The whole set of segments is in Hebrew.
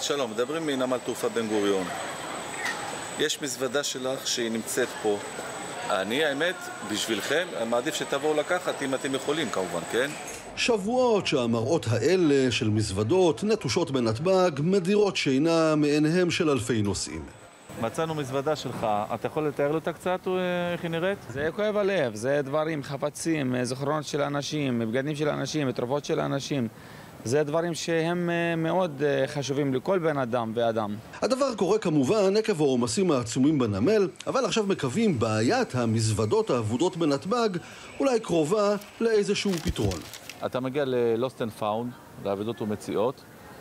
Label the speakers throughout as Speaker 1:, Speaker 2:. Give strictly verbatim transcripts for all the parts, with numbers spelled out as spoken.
Speaker 1: שלום, מדברים מנמל תעופה בן גוריון. יש מזוודה שלך שהיא נמצאת פה. אני, האמת, בשבילכם, אני מעדיף שתבואו לקחת אם אתם יכולים, כמובן, כן?
Speaker 2: שבועות שהמראות האלה של מזוודות נטושות בנתב"ג מדירות שינה מעיניהם של אלפי נוסעים.
Speaker 1: מצאנו מזוודה שלך, אתה יכול לתאר אותה קצת או איך היא נראית?
Speaker 3: זה כואב הלב, זה דברים, חפצים, זכרונות של אנשים, בגדים של אנשים, תרופות של אנשים. זה דברים שהם מאוד חשובים לכל בן אדם ואדם.
Speaker 2: הדבר קורה כמובן עקב העומסים העצומים בנמל, אבל עכשיו מקווים בעיית המזוודות האבודות בנתב"ג אולי קרובה לאיזשהו פתרון.
Speaker 1: אתה מגיע ל-Lost and Found, לאבדות ומציאות,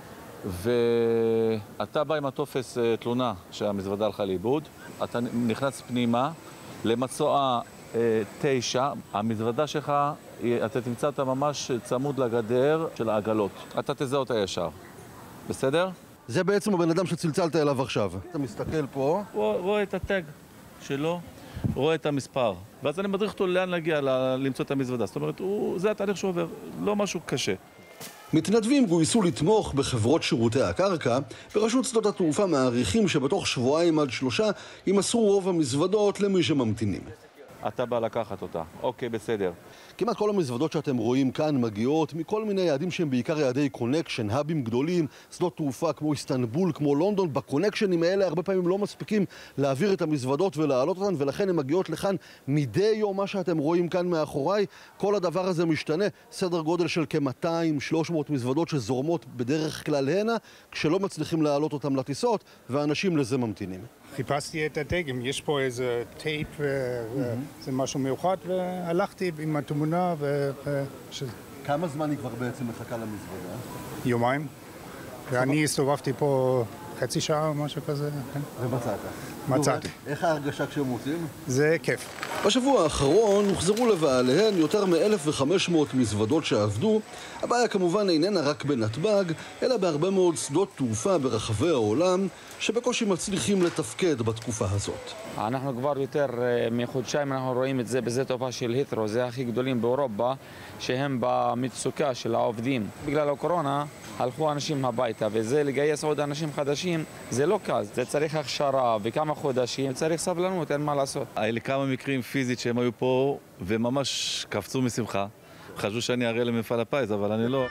Speaker 1: ואתה בא עם הטופס תלונה שהמזוודה הלכה לאיבוד, אתה נכנס פנימה למצואה תשע, המזוודה שלך, אתה תמצא אותה ממש צמוד לגדר של העגלות. אתה תזהה אותה ישר, בסדר?
Speaker 2: זה בעצם הבן אדם שצלצלת אליו עכשיו. אתה מסתכל פה.
Speaker 1: הוא רואה את הטג שלו, רואה את המספר, ואז אני מדריך אותו לאן להגיע למצוא את המזוודה. זאת אומרת, הוא, זה התהליך שעובר, לא משהו קשה.
Speaker 2: מתנדבים גויסו לתמוך בחברות שירותי הקרקע. ברשות שדות התעופה מעריכים שבתוך שבועיים עד שלושה יימסרו רוב המזוודות למי שממתינים.
Speaker 1: אתה בא לקחת אותה. אוקיי, בסדר.
Speaker 2: כמעט כל המזוודות שאתם רואים כאן מגיעות מכל מיני יעדים שהם בעיקר יעדי קונקשן, האבים גדולים, שדות תעופה כמו איסטנבול, כמו לונדון. בקונקשנים האלה הרבה פעמים לא מספיקים להעביר את המזוודות ולהעלות אותן, ולכן הן מגיעות לכאן מדי יום. מה שאתם רואים כאן מאחוריי, כל הדבר הזה משתנה. סדר גודל של כ-מאתיים שלוש מאות מזוודות שזורמות בדרך כלל הנה, כשלא מצליחים להעלות אותם לטיסות, ואנשים לזה ממתינים.
Speaker 4: חיפשתי את הדגם, יש פה איזה טייפ וזה משהו מיוחד, והלכתי עם התמונה ו...
Speaker 2: כמה זמן היא כבר בעצם מחכה למזוודה?
Speaker 4: יומיים. ואני הסתובבתי פה חצי שעה או משהו כזה.
Speaker 2: ומצאת?
Speaker 4: מצאתי.
Speaker 2: איך ההרגשה כשהם מוצאים?
Speaker 4: זה כיף.
Speaker 2: בשבוע האחרון הוחזרו לבעליהן יותר מ-אלף וחמש מאות מזוודות שעבדו. הבעיה כמובן איננה רק בנתב"ג, אלא בהרבה מאוד שדות תעופה ברחבי העולם, שבקושי מצליחים לתפקד בתקופה הזאת.
Speaker 3: אנחנו כבר יותר מחודשיים אנחנו רואים את זה בזה תופעה של הית'רו, זה הכי גדולים באירופה, שהם במצוקה של העובדים. בגלל הקורונה הלכו אנשים הביתה, וזה לגייס עוד אנשים חדשים, זה לא קל. זה צריך הכשרה וכמה חודשים, צריך סבלנות, אין מה לעשות.
Speaker 1: היה לי כמה מקרים פיזית שהם היו פה וממש קפצו משמחה. חשבו שאני אראה למפעל הפיס, אבל אני לא.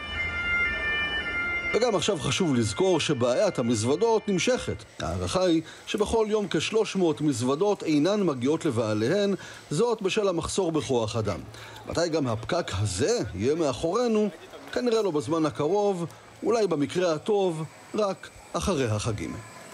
Speaker 2: וגם עכשיו חשוב לזכור שבעיית המזוודות נמשכת. הערכה היא שבכל יום כ-שלוש מאות מזוודות אינן מגיעות לבעליהן, זאת בשל המחסור בכוח אדם. מתי גם הפקק הזה יהיה מאחורינו? כנראה לא בזמן הקרוב, אולי במקרה הטוב, רק אחרי החגים.